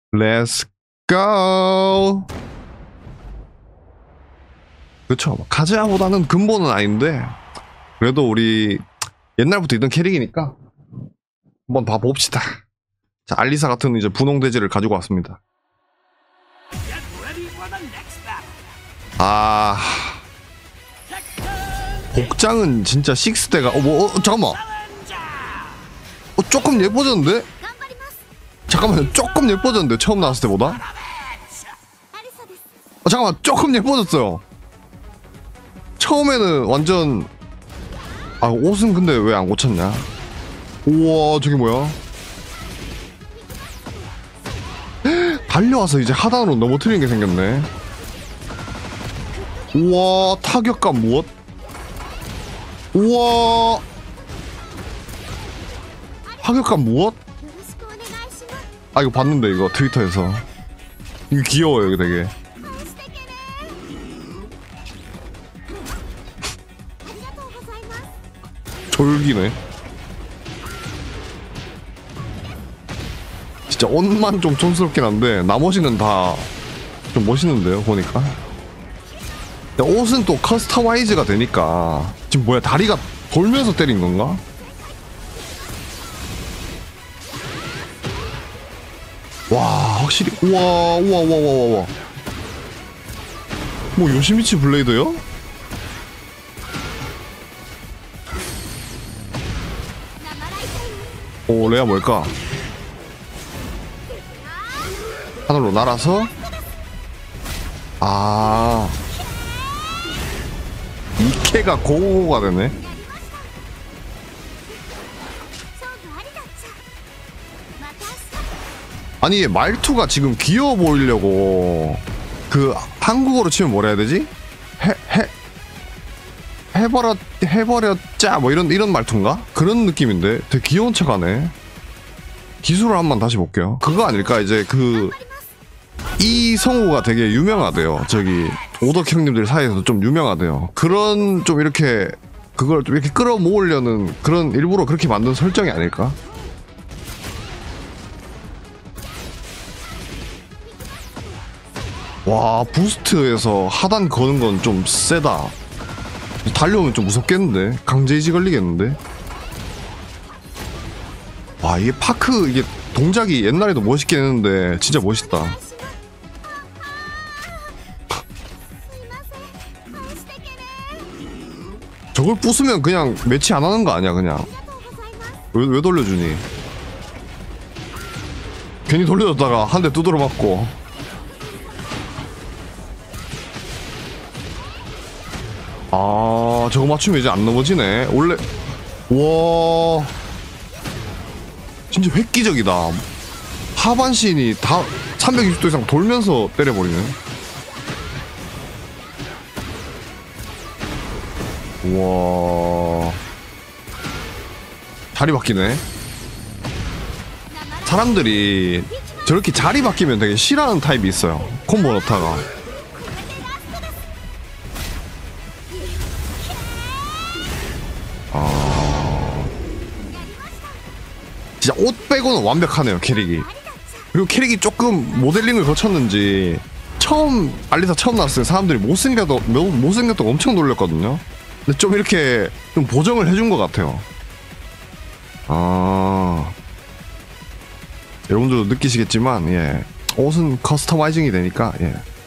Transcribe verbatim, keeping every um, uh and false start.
Let's go. 그쵸. 카즈야보다는 근본은 아닌데 그래도 우리 옛날부터 있던 캐릭이니까 한번 봐봅시다. 자, 알리사 같은 이제 분홍돼지를 가지고 왔습니다. 아, 복장은 진짜 식스대가 어, 뭐, 어, 잠깐만. 어, 조금 예뻐졌는데? 잠깐만요, 조금 예뻐졌는데 처음 나왔을 때보다? 어, 잠깐만, 조금 예뻐졌어요. 처음에는 완전 아, 옷은 근데 왜 안 고쳤냐? 우와, 저게 뭐야? 달려와서 이제 하단으로 넘어뜨리는 게 생겼네. 우와, 타격감 무엇? 우와, 타격감 무엇? 아, 이거 봤는데, 이거 트위터에서. 이거 귀여워요, 이거 되게. 졸기네. 진짜 옷만 좀 촌스럽긴 한데 나머지는 다 좀 멋있는데요, 보니까. 근데 옷은 또 커스터마이즈가 되니까. 지금 뭐야, 다리가 돌면서 때린 건가? 와, 확실히. 우와, 우와, 우와, 우와, 우와. 뭐 요시미치 블레이드요? 오, 레아 뭘까? 하늘로 날아서. 아, 이케가 고고고가 되네. 아니, 말투가 지금 귀여워 보이려고 그 한국어로 치면 뭐라 해야 되지? 해, 해, 해버렸, 해버렸자 뭐 이런 이런 말투인가? 그런 느낌인데 되게 귀여운 척하네. 기술을 한번 다시 볼게요. 그거 아닐까? 이제 그 이 성우가 되게 유명하대요. 저기 오덕 형님들 사이에서 좀 유명하대요. 그런 좀 이렇게 그걸 좀 이렇게 끌어모으려는 그런 일부러 그렇게 만든 설정이 아닐까? 와, 부스트에서 하단 거는 건 좀 세다. 달려오면 좀 무섭겠는데? 강제이지 걸리겠는데? 와, 이게 파크, 이게 동작이 옛날에도 멋있긴 했는데 진짜 멋있다. 저걸 부수면 그냥 매치 안 하는 거 아니야, 그냥. 왜, 왜 돌려주니? 괜히 돌려줬다가 한 대 두드려 맞고. 아, 저거 맞추면 이제 안 넘어지네. 원래, 와, 진짜 획기적이다. 하반신이 다 삼백육십 도 이상 돌면서 때려버리네. 우와, 자리 바뀌네. 사람들이 저렇게 자리 바뀌면 되게 싫어하는 타입이 있어요. 콤보 넣다가. 아, 진짜 옷 빼고는 완벽하네요, 캐릭이. 그리고 캐릭이 조금 모델링을 거쳤는지 처음 알리사 처음 나왔을 때 사람들이 못생겼다 못생겼다고 엄청 놀렸거든요. 근데 좀 이렇게 좀 보정을 해준 것 같아요. 아, 여러분들도 느끼시겠지만, 예, 옷은 커스터마이징이 되니까, 예,